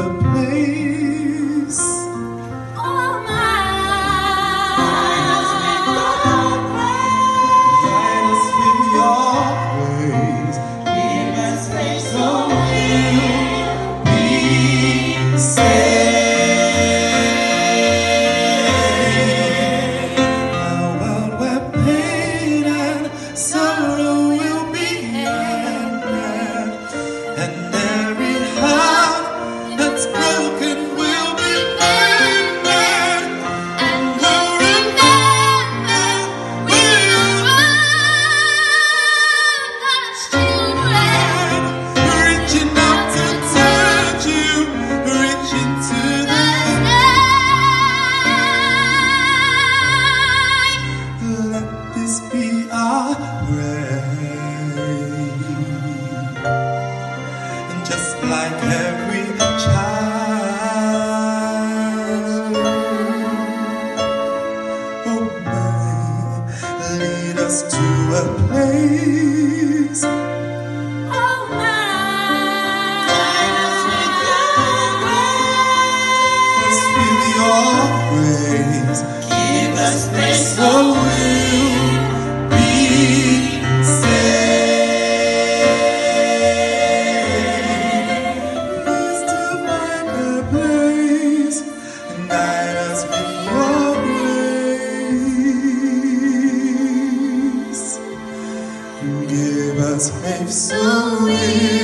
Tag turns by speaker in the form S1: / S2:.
S1: a place.
S2: Oh my,
S1: Guide us with your grace. Give us faith so we'll be saved. Now world where pain and sorrow will be ended, and every heart that's broken will be mended,
S2: and we'll remember we're God's children,
S1: reaching out to touch you, reaching to the let this be our prayer. And just like every child, oh may lead us to a place.
S2: oh my,
S1: Us with your grace. Give us grace so we'll be saved. Lead us to find a place and guide us with your grace. Give us faith so we'll